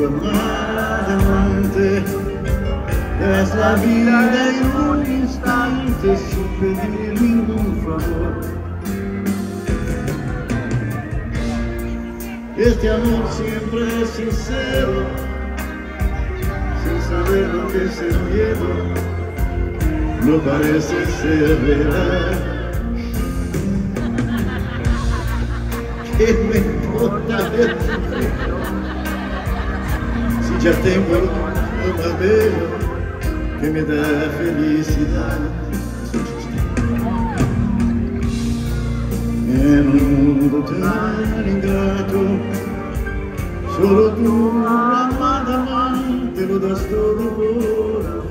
tu amada amante, das la vida en un instante sin pedir ningún favor. Este amor siempre es sincero, sin saber lo que es el miedo, no parece ser verdad. ¿Qué me importa el sufrido si ya tengo lo más bello que me da felicidad? En un mundo tan ingrato, solo tú, amada amante, lo das todo por amor.